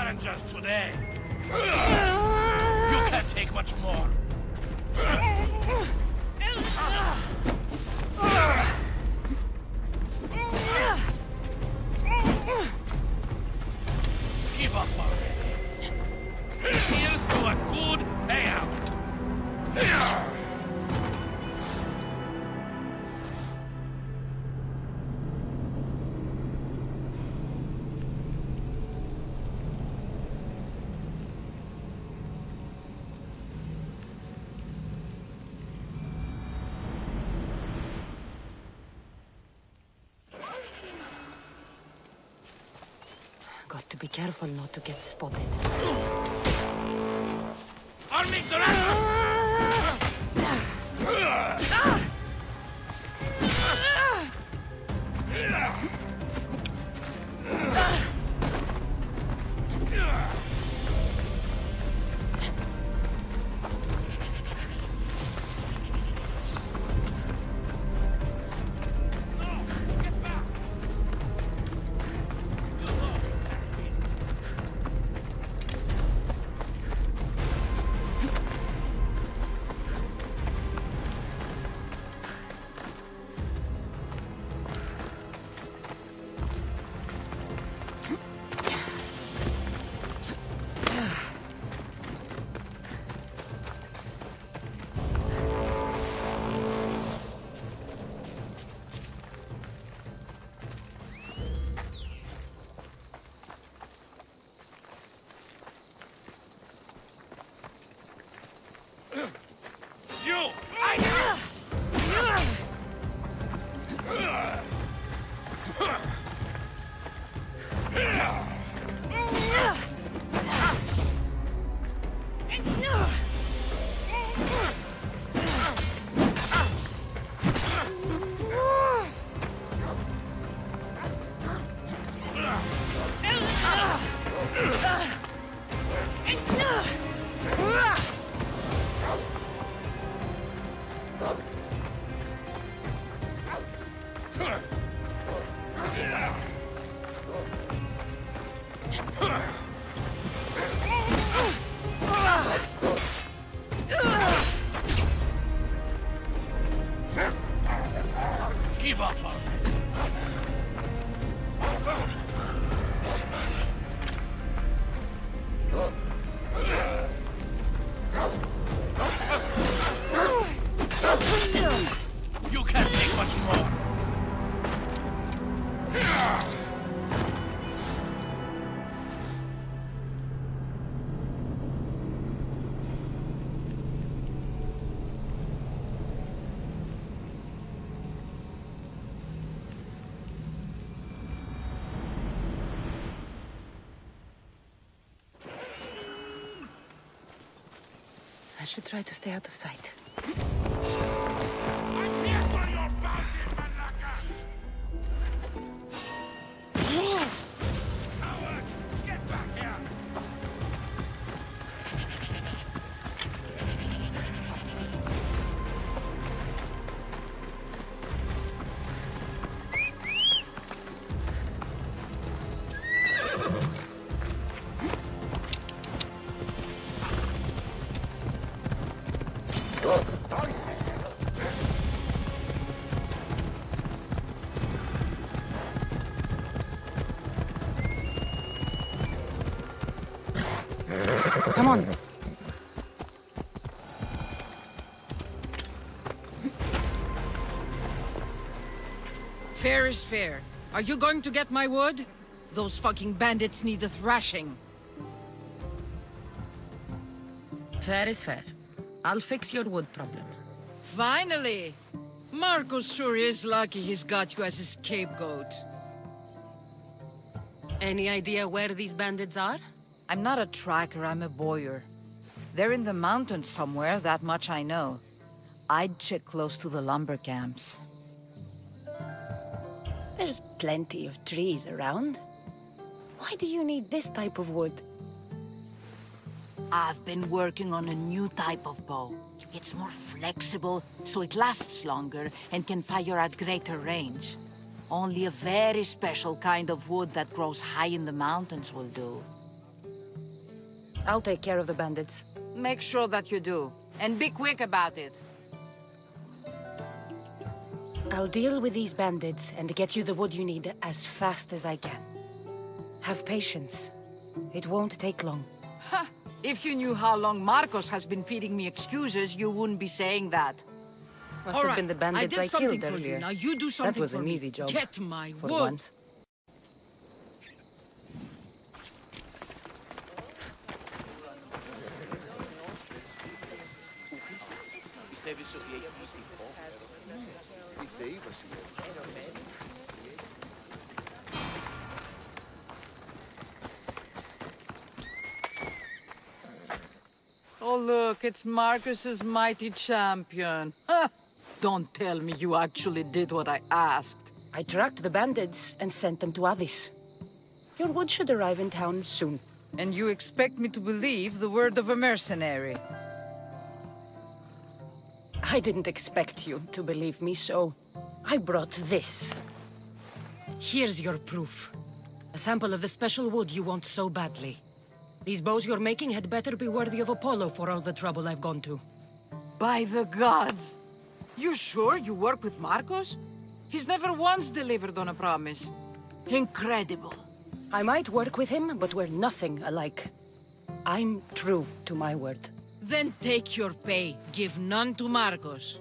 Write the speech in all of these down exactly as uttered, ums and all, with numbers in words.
scavengers today. You can't take much more. Give up already. Here's to a good payout. Got to be careful not to get spotted. Army Durant! You! Give up already. You can't take much more. I should try to stay out of sight. I'm here for your bounty, Malaka! Coward! Get back here! Come on. Fair is fair. Are you going to get my wood? Those fucking bandits need a thrashing. Fair is fair. I'll fix your wood problem. Finally! Marcos sure is lucky he's got you as his scapegoat. Any idea where these bandits are? I'm not a tracker, I'm a boyer. They're in the mountains somewhere, that much I know. I'd check close to the lumber camps. There's plenty of trees around. Why do you need this type of wood? I've been working on a new type of bow. It's more flexible, so it lasts longer and can fire at greater range. Only a very special kind of wood that grows high in the mountains will do. I'll take care of the bandits. Make sure that you do. And be quick about it. I'll deal with these bandits and get you the wood you need as fast as I can. Have patience. It won't take long. Ha! If you knew how long Marcos has been feeding me excuses, you wouldn't be saying that. Must All have right, been the bandits I I, did something killed for earlier. you. Now you do something That was for an me. easy job. Get my For wood. once. Oh, look, it's Marcus's mighty champion. Ha! Don't tell me you actually did what I asked. I tracked the bandits and sent them to Addis. Your wood should arrive in town soon. And you expect me to believe the word of a mercenary? I didn't expect you to believe me, so I brought this. Here's your proof. A sample of the special wood you want so badly. These bows you're making had better be worthy of Apollo for all the trouble I've gone to. By the gods! You sure you work with Marcos? He's never once delivered on a promise. Incredible. I might work with him, but we're nothing alike. I'm true to my word. Then take your pay. Give none to Marcos.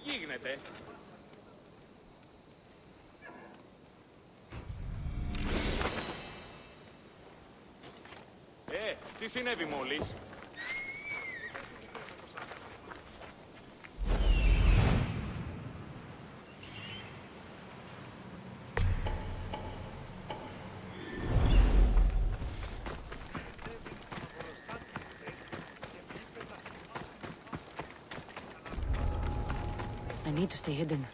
γίνεται? Ε, τι συνέβη μόλις? I need to stay hidden.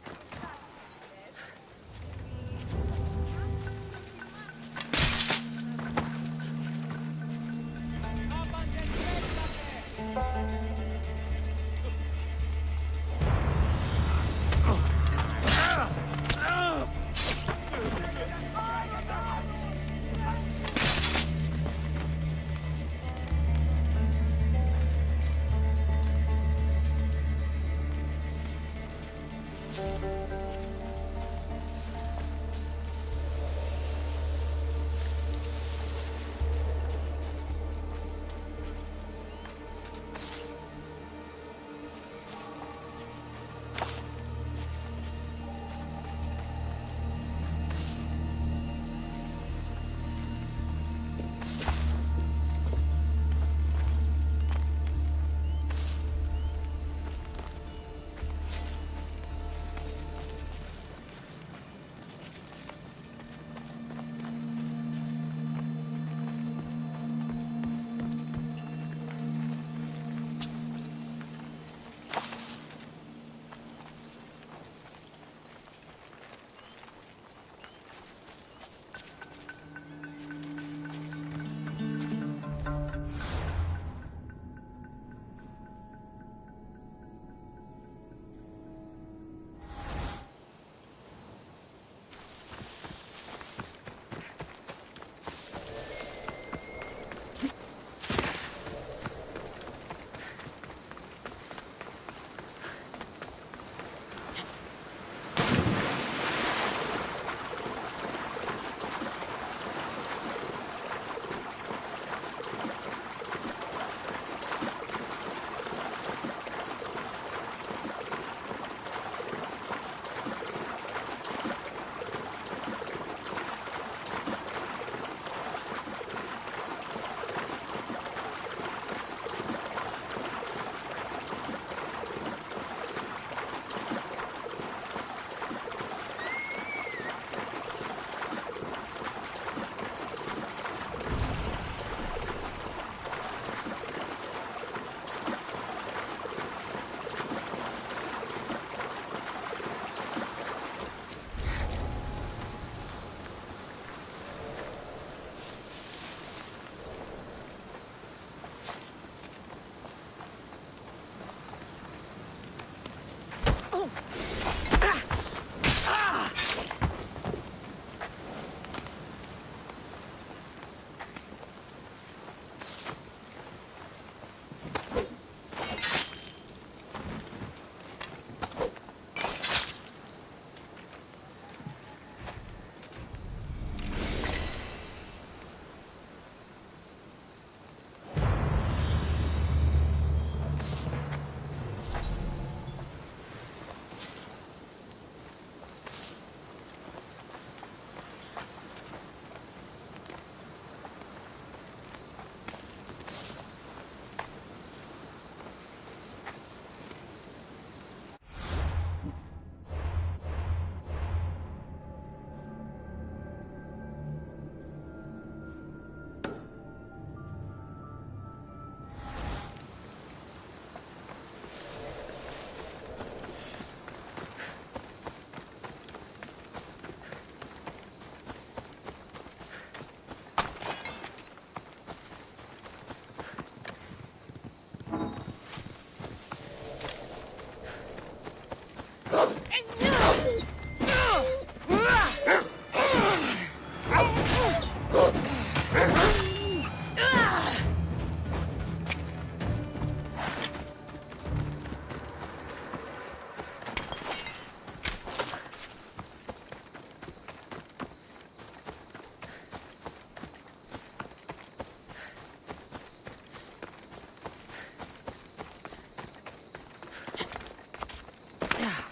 Yeah.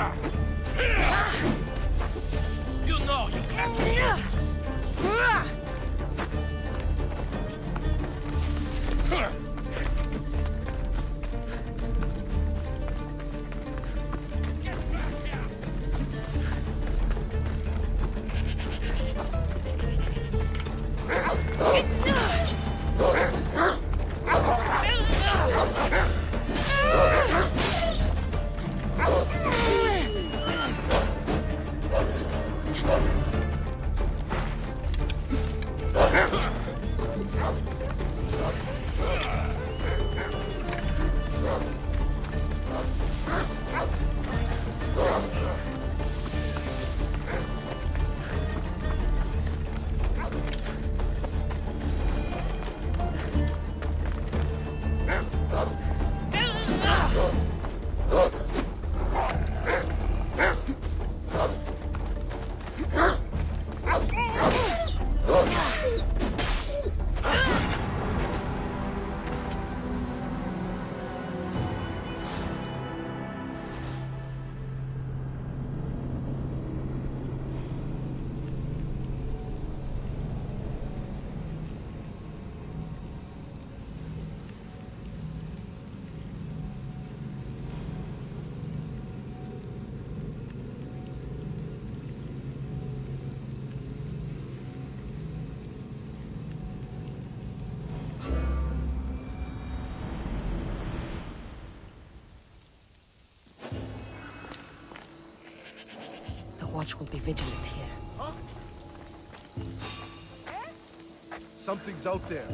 You know you can't. The Watch will be vigilant here. Huh? Something's out there.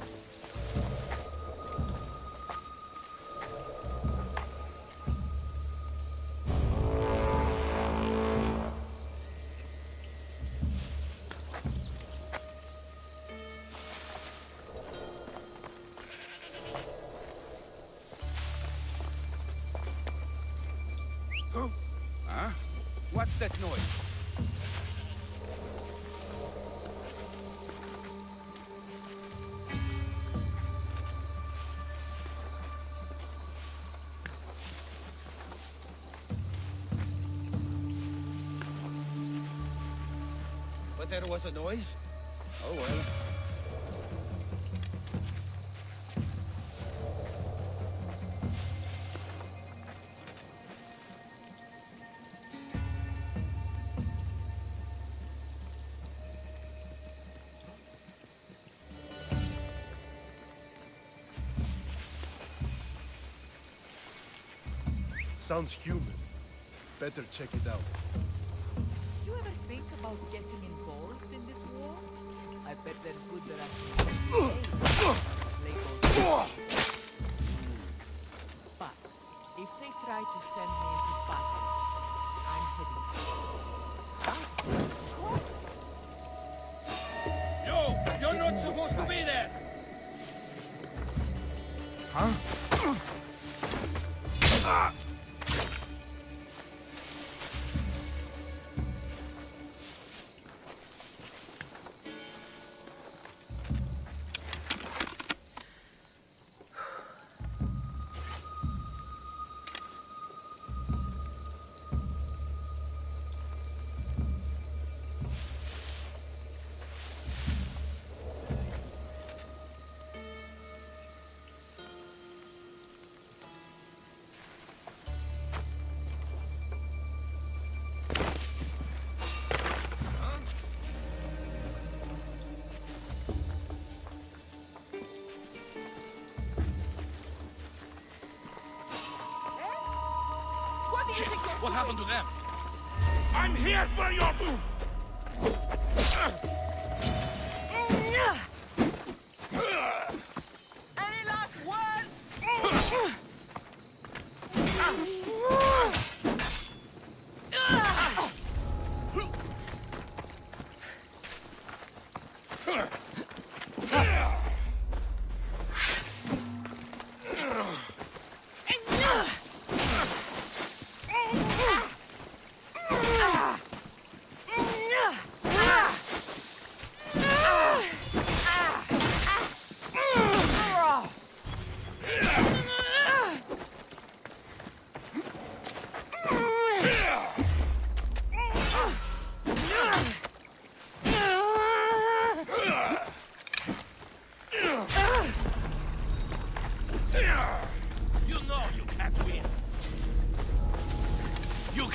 Huh? What's that noise? But there was a noise? Oh well. Sounds human. Better check it out. Do you ever think about getting involved in this war? I bet there's good that But if they try to send me into battle, I'm heading. Yo! You're not supposed to be there! Huh? Ah! Shit, what happened to them? I'm here for your... Any last words?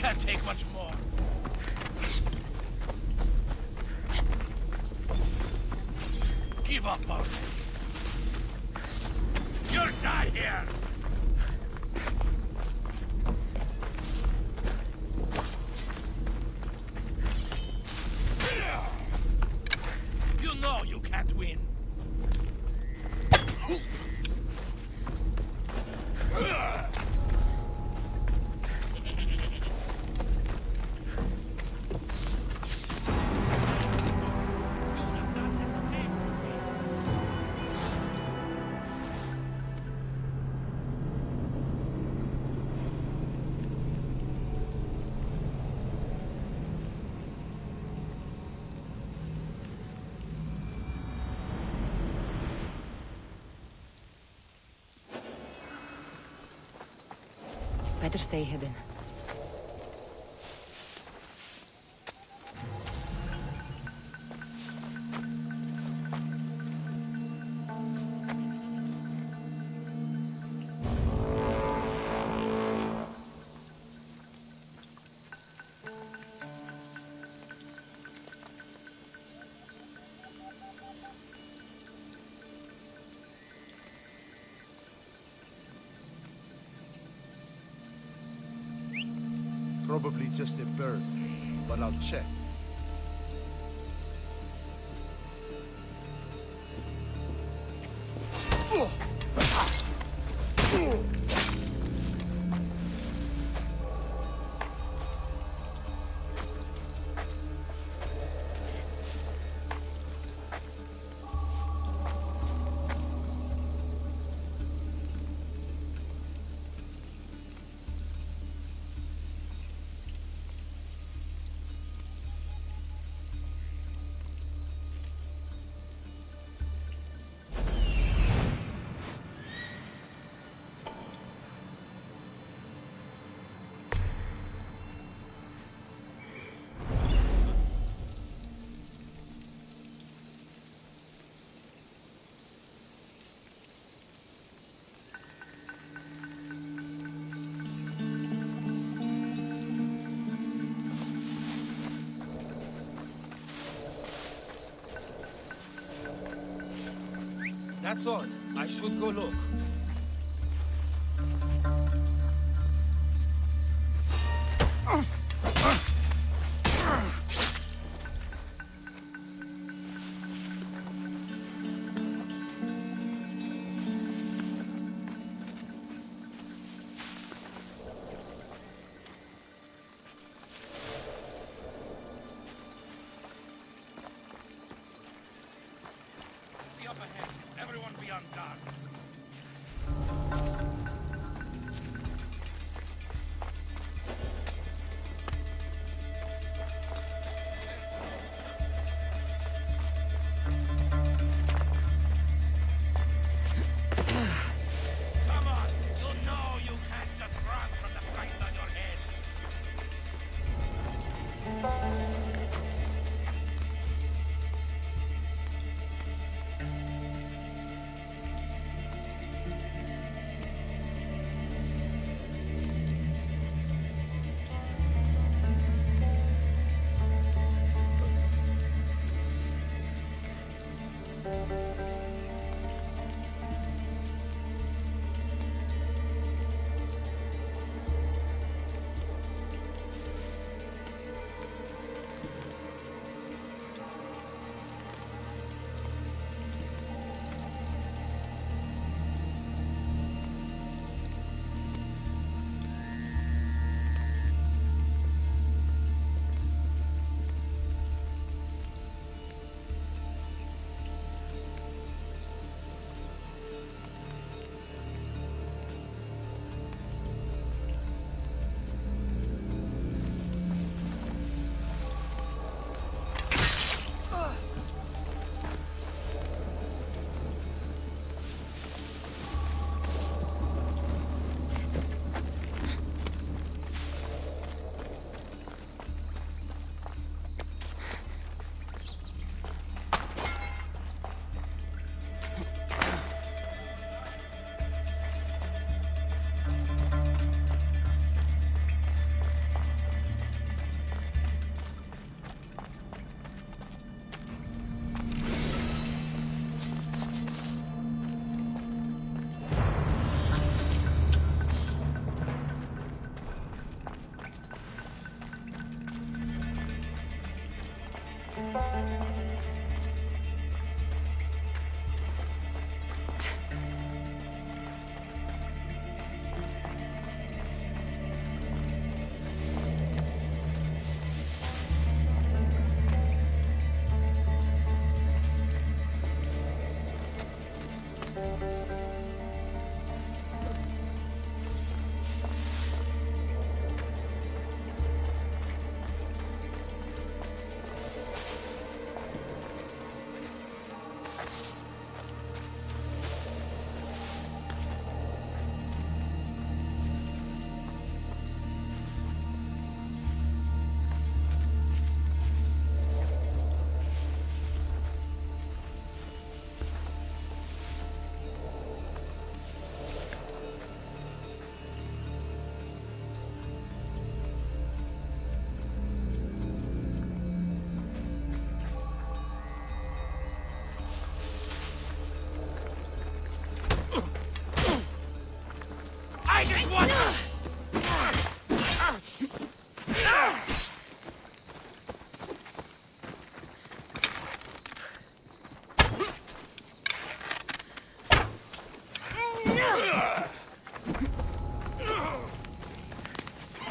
can't take much more. Give up already. You'll die here! You know you can't win. Better stay hidden. Probably just a bird, but I'll check. That's odd. I should go look. Up ahead. Everyone be on guard. Come on! You know you can't just run from the price on your head.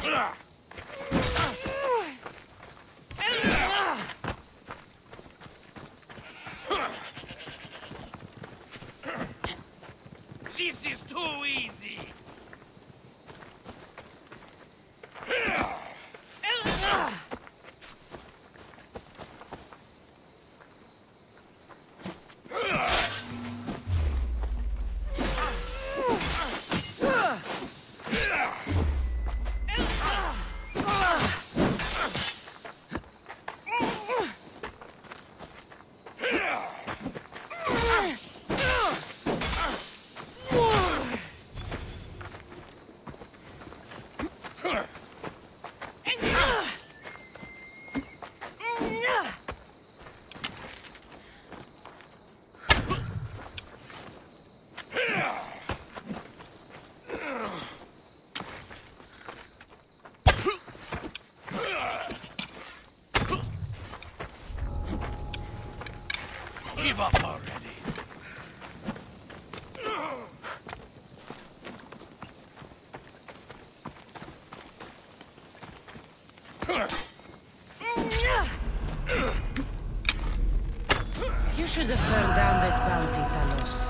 This is too easy! Give up already. You should have turned down this bounty, Talos.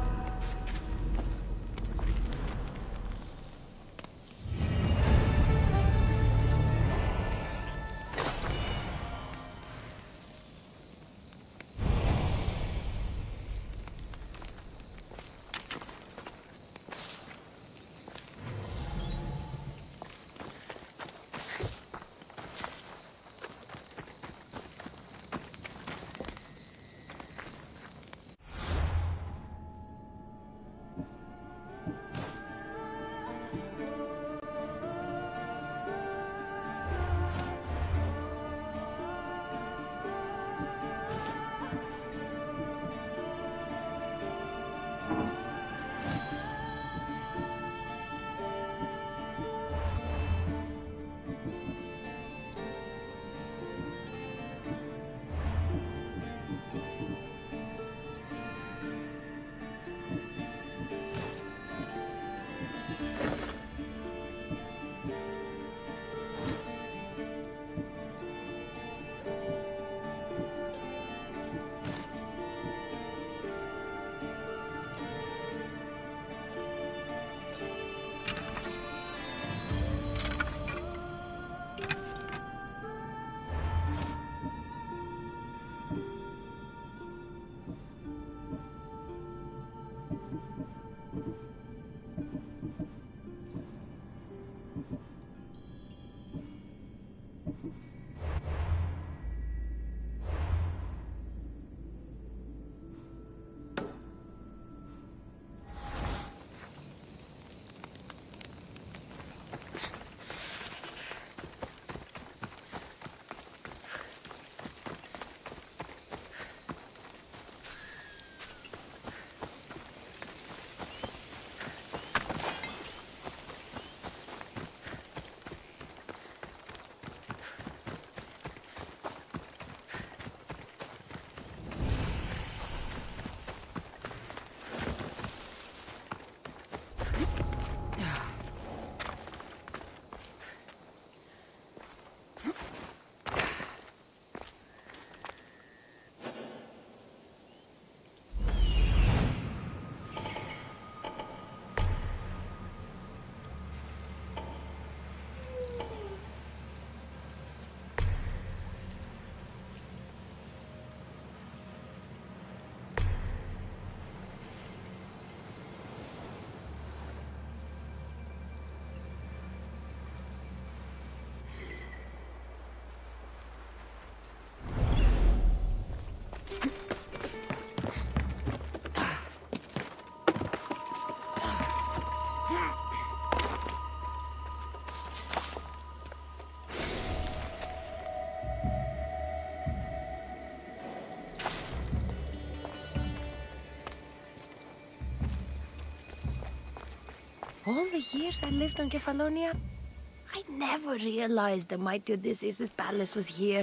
All the years I lived on Kefalonia, I never realized the mighty Odysseus' palace was here.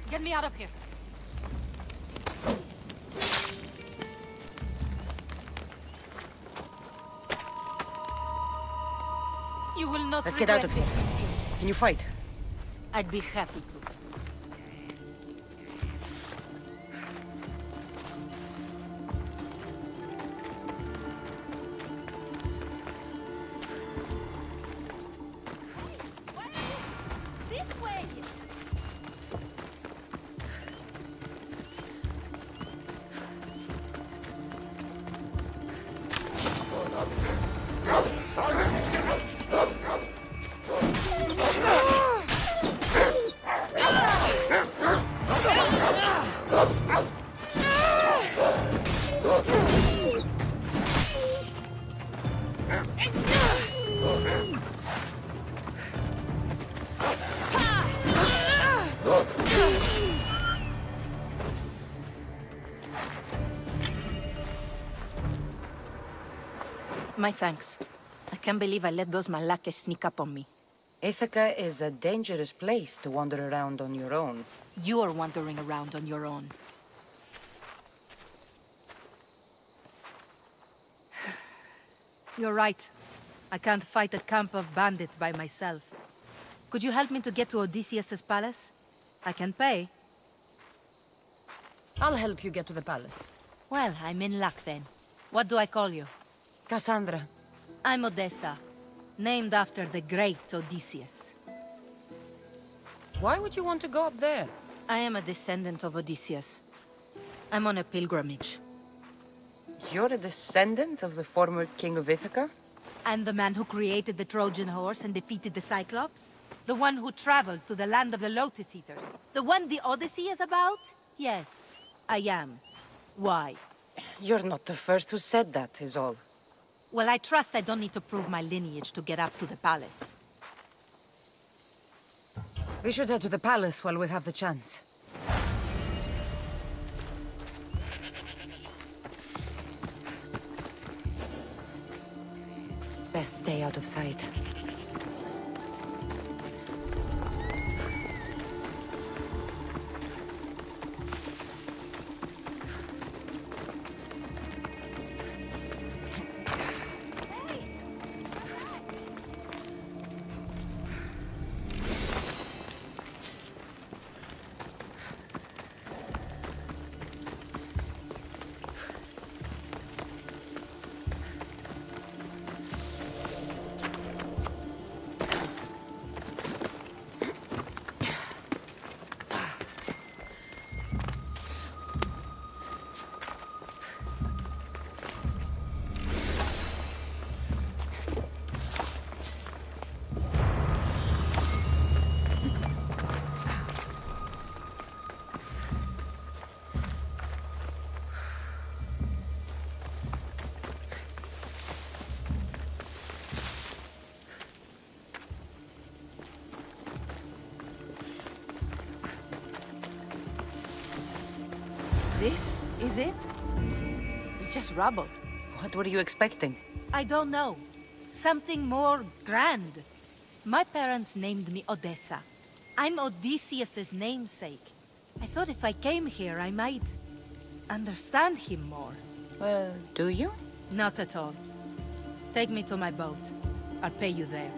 Get me out of here. You will not Let's get out of regret here. this. Can you fight? I'd be happy to. This way! My thanks. I can't believe I let those Malakas sneak up on me. Ithaca is a dangerous place to wander around on your own. You're wandering around on your own. You're right. I can't fight a camp of bandits by myself. Could you help me to get to Odysseus's palace? I can pay. I'll help you get to the palace. Well, I'm in luck then. What do I call you? Cassandra. I'm Odessa, named after the great Odysseus. Why would you want to go up there? I am a descendant of Odysseus. I'm on a pilgrimage. You're a descendant of the former king of Ithaca? And the man who created the Trojan horse and defeated the Cyclops? The one who traveled to the land of the Lotus Eaters? The one the Odyssey is about? Yes, I am. Why? You're not the first who said that, is all. Well, I trust I don't need to prove my lineage to get up to the palace. We should head to the palace while we have the chance. Best stay out of sight. This is it? It's just rubble. What were you expecting? I don't know. Something more grand. My parents named me Odessa. I'm Odysseus's namesake. I thought if I came here, I might understand him more. Well, do you? Not at all. Take me to my boat. I'll pay you there.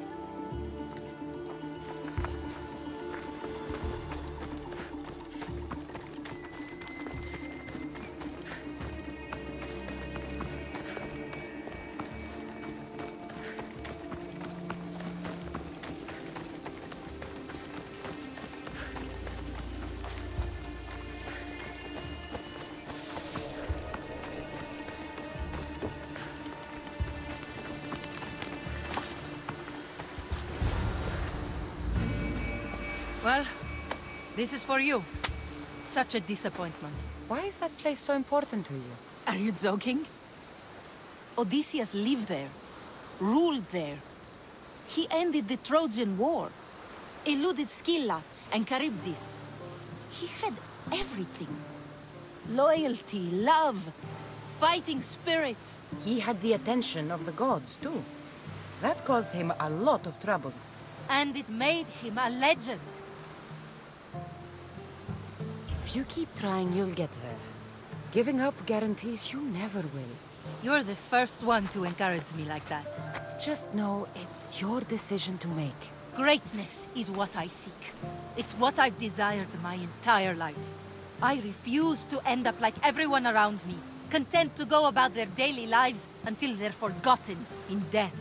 Well, this is for you. Such a disappointment. Why is that place so important to you? Are you joking? Odysseus lived there, ruled there. He ended the Trojan War, eluded Scylla and Charybdis. He had everything. Loyalty, love, fighting spirit. He had the attention of the gods, too. That caused him a lot of trouble. And it made him a legend. If you keep trying, you'll get there. Giving up guarantees you never will. You're the first one to encourage me like that. Just know it's your decision to make. Greatness is what I seek. It's what I've desired my entire life. I refuse to end up like everyone around me, content to go about their daily lives until they're forgotten in death.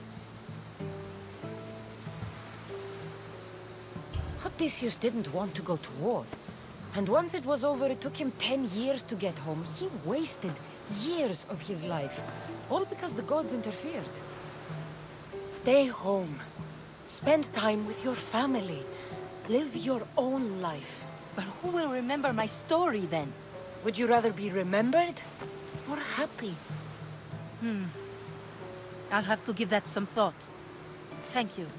Odysseus didn't want to go to war. And once it was over, it took him ten years to get home. He wasted years of his life, all because the gods interfered. Stay home. Spend time with your family. Live your own life. But who will remember my story then? Would you rather be remembered or happy? Hmm. I'll have to give that some thought. Thank you.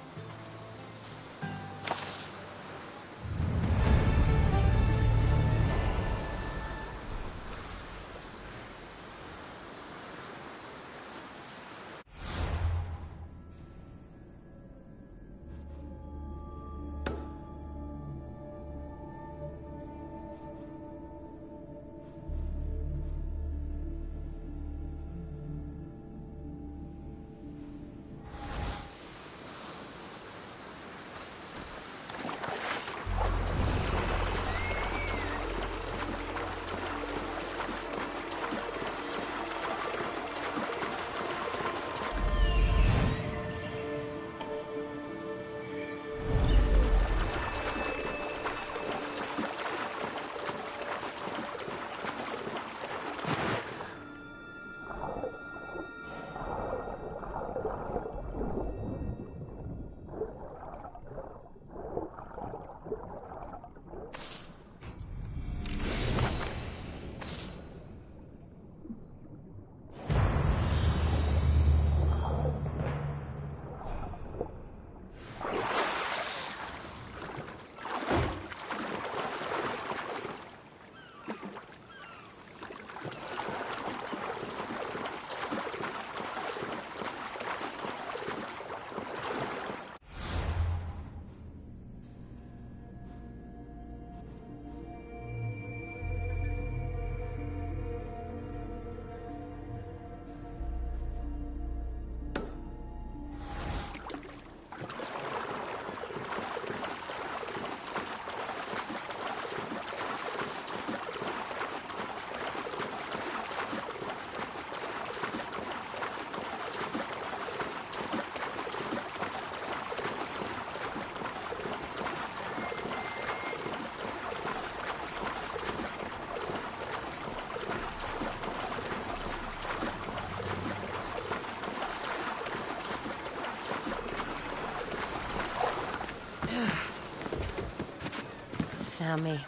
Sammy.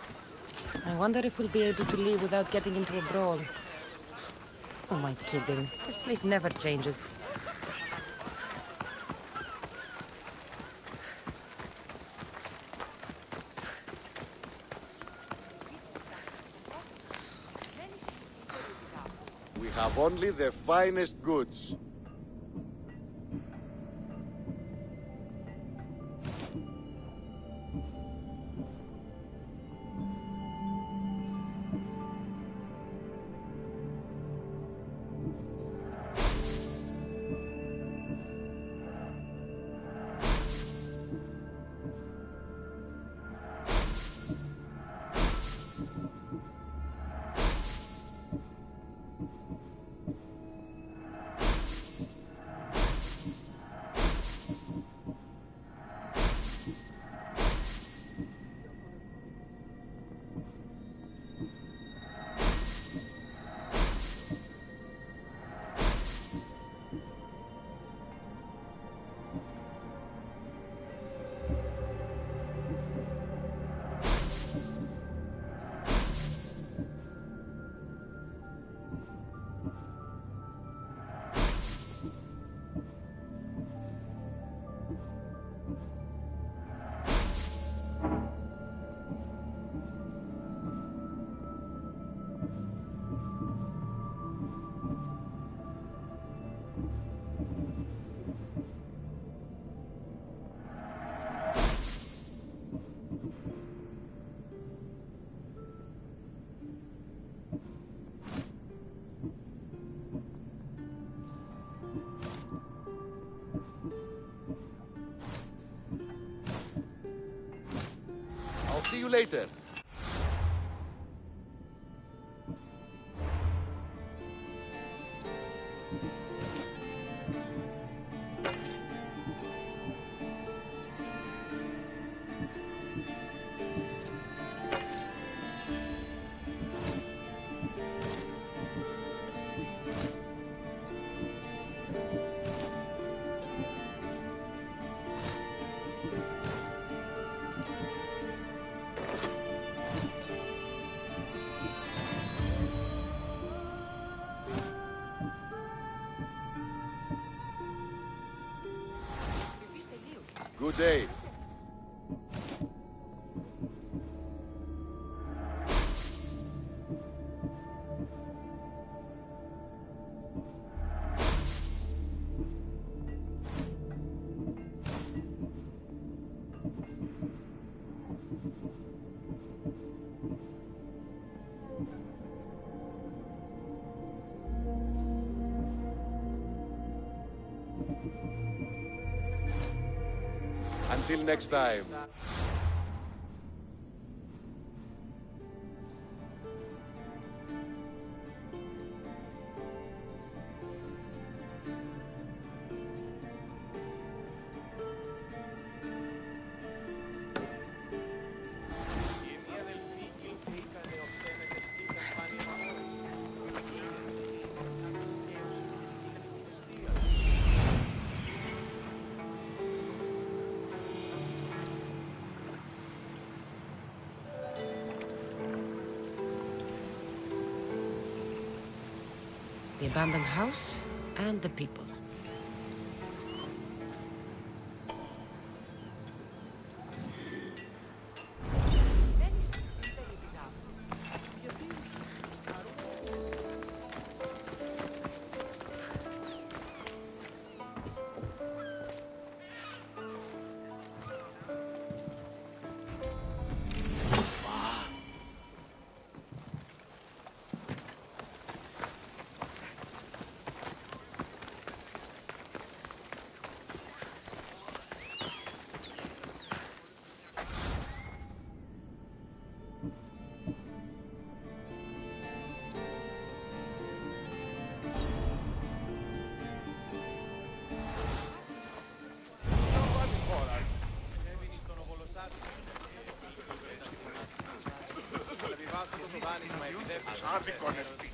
I wonder if we'll be able to leave without getting into a brawl. Oh, am I kidding? This place never changes. We have only the finest goods. later. Good day. Until next time. The abandoned house and the people. Άδικο νεστή.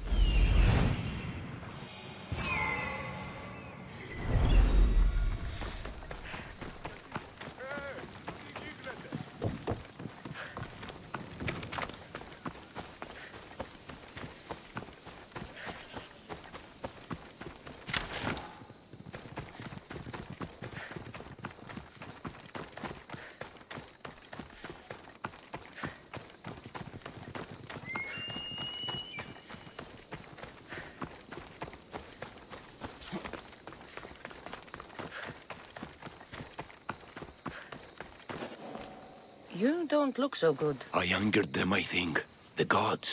You don't look so good. I angered them, I think. The gods.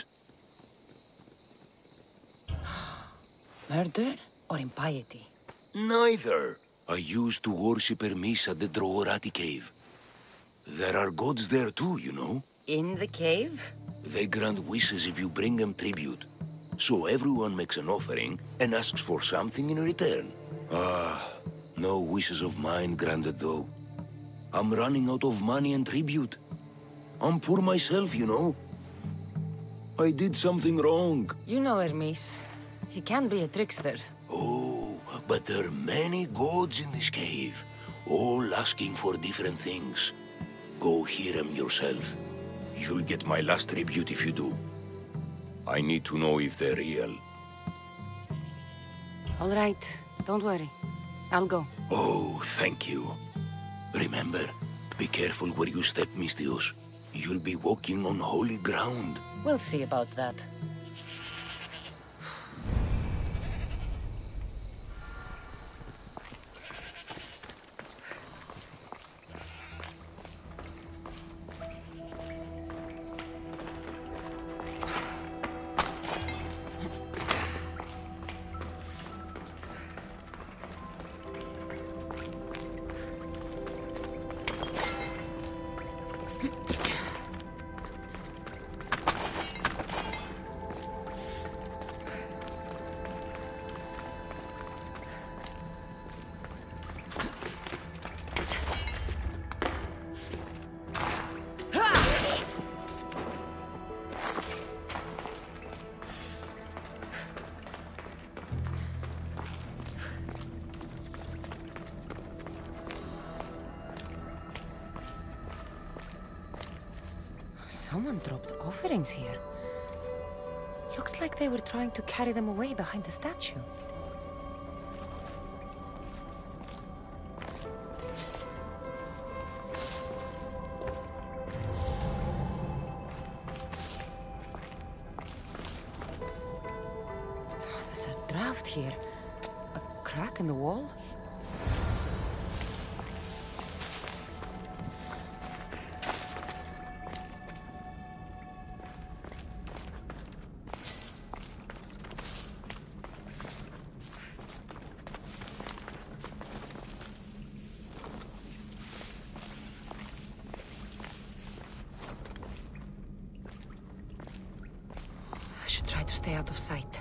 Murder or impiety? Neither. I used to worship Hermes at the Droorati cave. There are gods there too, you know. In the cave? They grant wishes if you bring them tribute. So everyone makes an offering and asks for something in return. Ah, no wishes of mine granted though. I'm running out of money and tribute. I'm poor myself, you know. I did something wrong. You know Hermes. He can be a trickster. Oh, but there are many gods in this cave, all asking for different things. Go hear them yourself. You'll get my last tribute if you do. I need to know if they're real. All right, don't worry. I'll go. Oh, thank you. Remember, be careful where you step, Misthios. You'll be walking on holy ground. We'll see about that. Someone dropped offerings here. Looks like they were trying to carry them away behind the statue. Oh, there's a draft here. A crack in the wall? I should try to stay out of sight.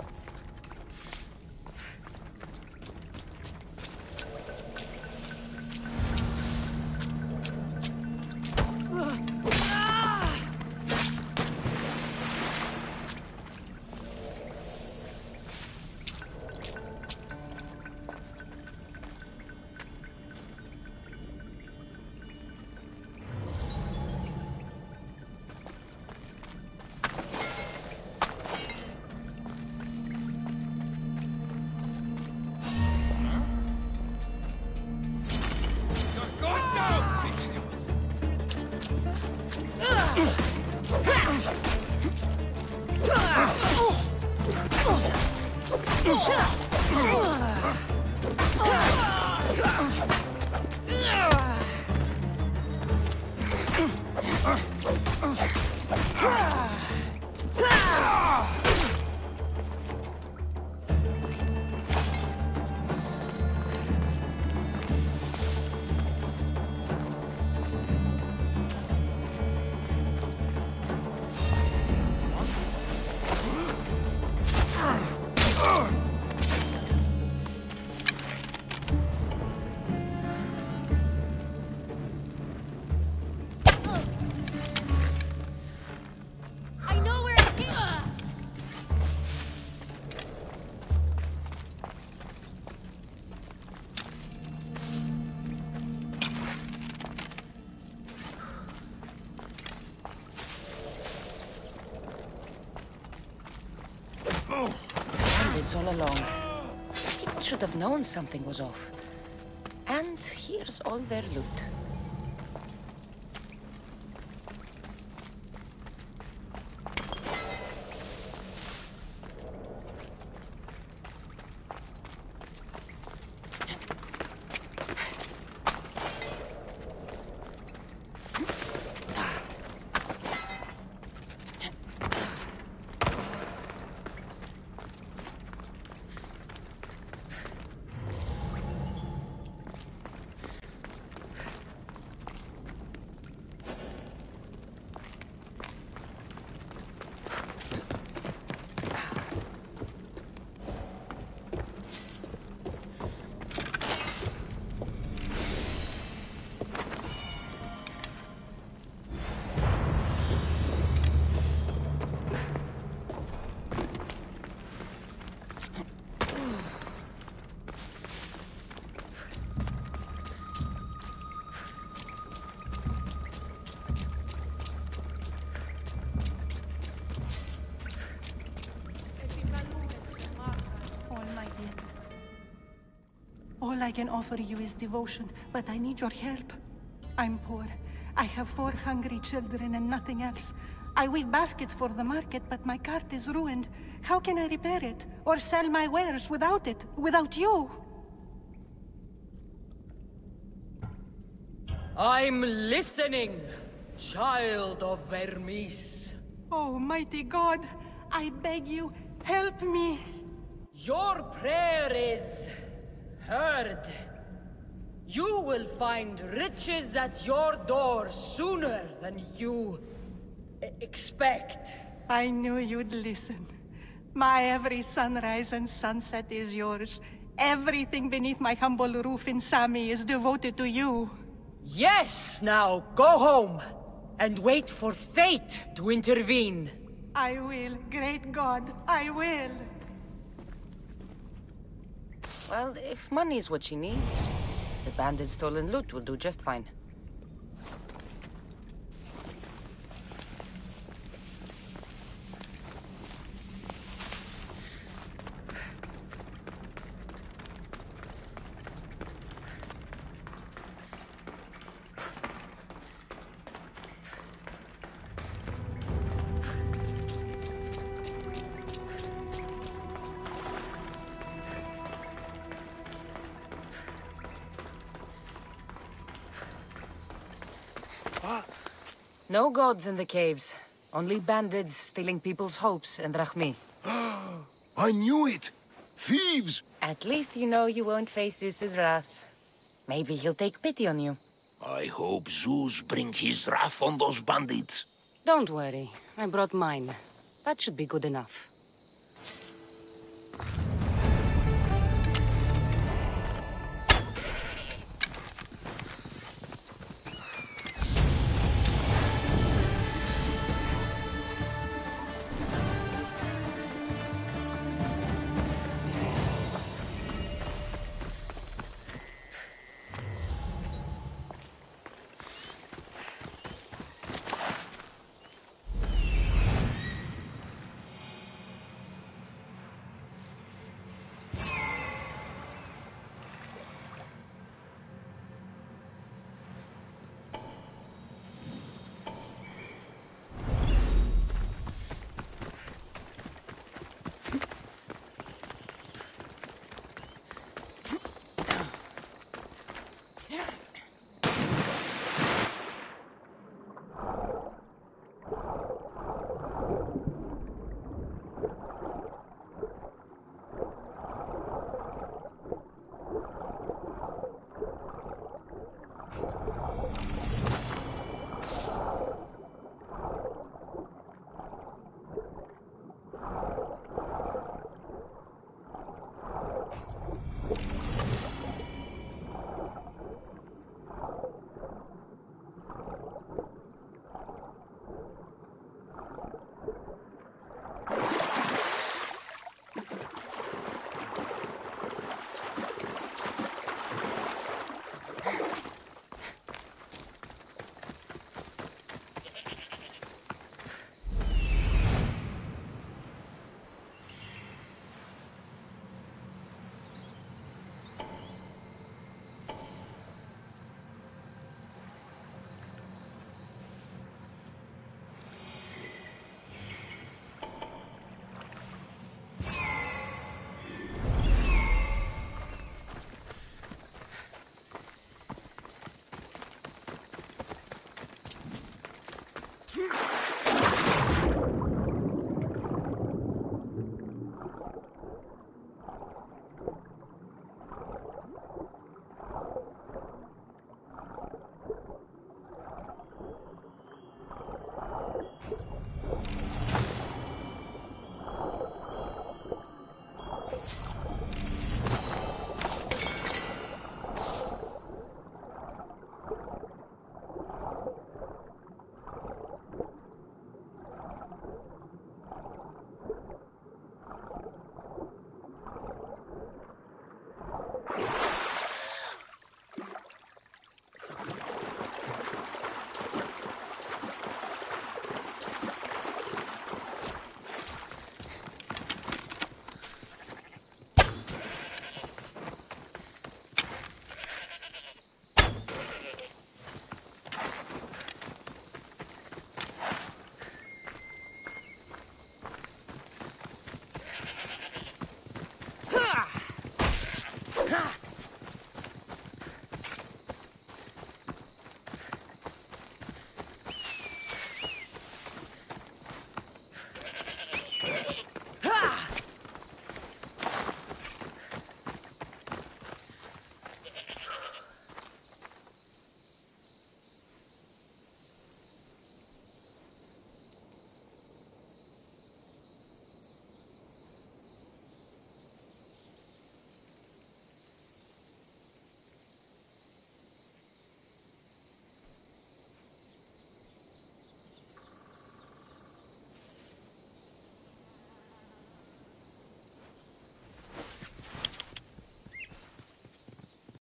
Bandits all along. People should have known something was off. And here's all their loot. All I can offer you is devotion, but I need your help. I'm poor. I have four hungry children and nothing else. I weave baskets for the market, but my cart is ruined. How can I repair it? Or sell my wares without it? Without you? I'm listening, child of Vermis. Oh, mighty God, I beg you, help me. Your prayer is heard. You will find riches at your door sooner than you e- expect. I knew you'd listen. My every sunrise and sunset is yours. Everything beneath my humble roof in Sami is devoted to you. Yes, now go home and wait for fate to intervene. I will, great God, I will. Well, if money's what she needs, the bandit stolen loot will do just fine. No gods in the caves. Only bandits stealing people's hopes and Rahmi. I knew it! Thieves! At least you know you won't face Zeus's wrath. Maybe he'll take pity on you. I hope Zeus bring his wrath on those bandits. Don't worry. I brought mine. That should be good enough.